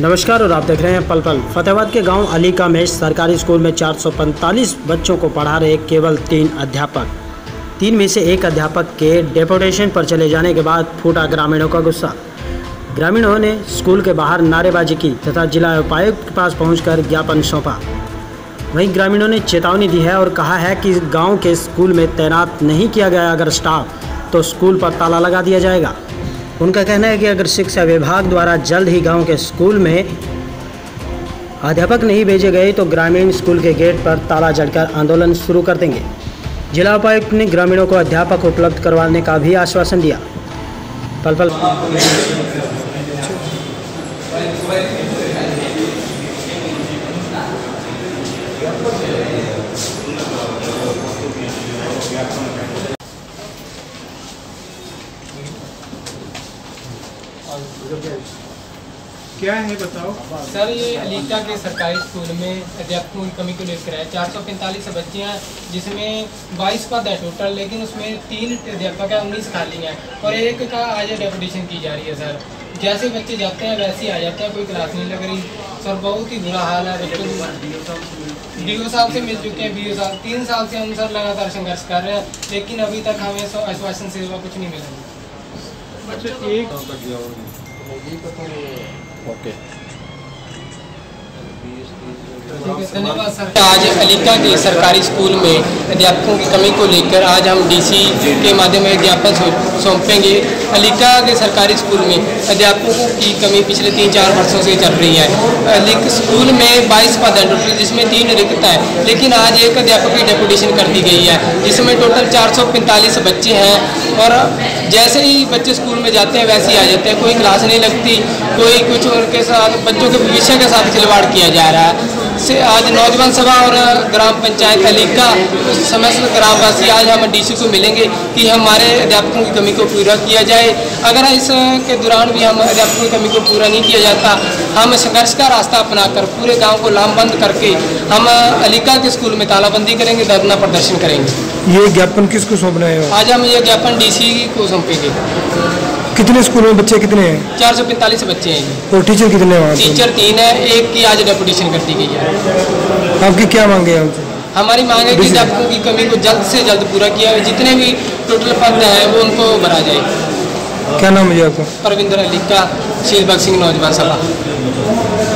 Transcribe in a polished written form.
नमस्कार और आप देख रहे हैं पल पल। फतेहाबाद के गांव अलीका में सरकारी स्कूल में 445 बच्चों को पढ़ा रहे केवल 3 अध्यापक। 3 में से एक अध्यापक के डेपुटेशन पर चले जाने के बाद फूटा ग्रामीणों का गुस्सा। ग्रामीणों ने स्कूल के बाहर नारेबाजी की तथा जिला उपायुक्त के पास पहुंचकर ज्ञापन सौंपा। वहीं ग्रामीणों ने चेतावनी दी है और कहा है कि गाँव के स्कूल में तैनात नहीं किया गया अगर स्टाफ तो स्कूल पर ताला लगा दिया जाएगा। उनका कहना है कि अगर शिक्षा विभाग द्वारा जल्द ही गांव के स्कूल में अध्यापक नहीं भेजे गए तो ग्रामीण स्कूल के गेट पर ताला जड़कर आंदोलन शुरू कर देंगे। जिला उपायुक्त ने ग्रामीणों को अध्यापक उपलब्ध करवाने का भी आश्वासन दिया। पल पल क्या है बताओ सर। ये अलीका के सरकारी स्कूल में अध्यापकों की कमी को लेकर है। 445 बच्चे हैं जिसमें 22 पद है टोटल, लेकिन उसमें 3 अध्यापक है, 19 खाली हैं और एक का आज डेपुटेशन की जा रही है। सर जैसे बच्चे जाते हैं वैसे ही आ जाते हैं, कोई क्लास नहीं लग रही सर। बहुत ही बुरा हाल है बच्चों को। DO साहब से मिल चुके हैं। BO साहब 3 साल से हम सर लगातार संघर्ष कर रहे हैं, लेकिन अभी तक हमें आश्वासन से कुछ नहीं मिला। ओके धन्यवाद सर। आज अलीका के सरकारी स्कूल में अध्यापकों की कमी को लेकर आज हम DC के माध्यम में ज्ञापन सौंपेंगे। अलीका के सरकारी स्कूल में अध्यापकों की कमी पिछले 3-4 वर्षों से चल रही है। अलीका स्कूल में 22 पद हैं टोटल, जिसमें 3 रिक्त हैं, लेकिन आज एक अध्यापक की डेपुटेशन कर दी गई है, जिसमें टोटल 445 बच्चे हैं और जैसे ही बच्चे स्कूल में जाते हैं वैसे ही आ जाते हैं। कोई क्लास नहीं लगती, कोई कुछ उनके साथ बच्चों के भविष्य के साथ खिलवाड़ किया जा रहा है। से आज नौजवान सभा और ग्राम पंचायत अलीका समस्त ग्रामवासी आज हम DC को मिलेंगे कि हमारे अध्यापकों की कमी को पूरा किया जाए। अगर इस के दौरान भी हम अध्यापकों की कमी को पूरा नहीं किया जाता, हम संघर्ष का रास्ता अपनाकर पूरे गांव को लामबंद करके हम अलीका के स्कूल में तालाबंदी करेंगे, धरना प्रदर्शन करेंगे। ये ज्ञापन किसको सौंपना है? आज हम ये ज्ञापन DC को सौंपेंगे। कितने स्कूल में बच्चे कितने हैं? 445 बच्चे हैं। और टीचर कितने हैं? टीचर 3 है, एक की आज डेपुटेशन कर दी गई है। आपकी क्या मांग है हमसे? हमारी मांग है कि अध्यापकों की कमी को जल्द से जल्द पूरा किया जाए, जितने भी टोटल पद हैं वो उनको भरा जाए। क्या नाम है आपका? परविंदर अलीका, शील भगत सिंह नौजवान सभा।